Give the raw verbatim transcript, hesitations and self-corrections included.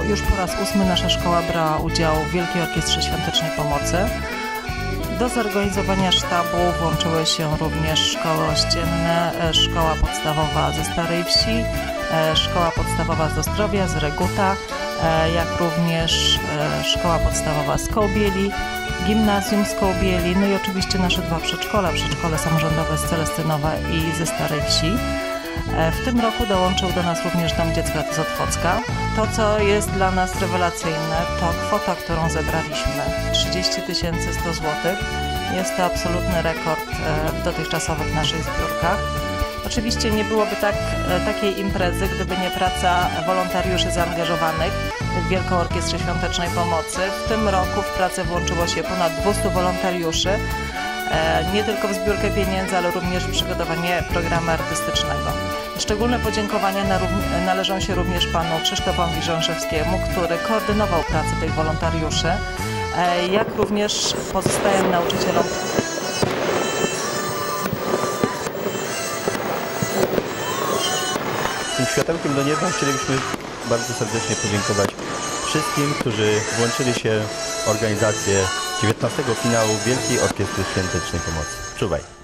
już po raz ósmy nasza szkoła brała udział w Wielkiej Orkiestrze Świątecznej Pomocy. Do zorganizowania sztabu włączyły się również szkoły ościenne, szkoła podstawowa ze Starej Wsi, szkoła podstawowa z Ostrowia, z Reguta, jak również szkoła podstawowa z Kołbieli, gimnazjum z Kołbieli, no i oczywiście nasze dwa przedszkola, przedszkole samorządowe z Celestynowa i ze Starej Wsi. W tym roku dołączył do nas również Dom Dziecka z Otwocka. To, co jest dla nas rewelacyjne, to kwota, którą zebraliśmy, trzydzieści tysięcy sto złotych. Jest to absolutny rekord w dotychczasowych naszych zbiórkach. Oczywiście nie byłoby tak, takiej imprezy, gdyby nie praca wolontariuszy zaangażowanych w Wielką Orkiestrę Świątecznej Pomocy. W tym roku w pracę włączyło się ponad dwieście wolontariuszy, nie tylko w zbiórkę pieniędzy, ale również w przygotowanie programu artystycznego. Szczególne podziękowania należą się również panu Krzysztofowi Rząszewskiemu, który koordynował pracę tych wolontariuszy, jak również pozostałym nauczycielom. Tym światełkiem do nieba chcielibyśmy bardzo serdecznie podziękować wszystkim, którzy włączyli się w organizację dziewiętnastego finału Wielkiej Orkiestry Świątecznej Pomocy. Czuwaj!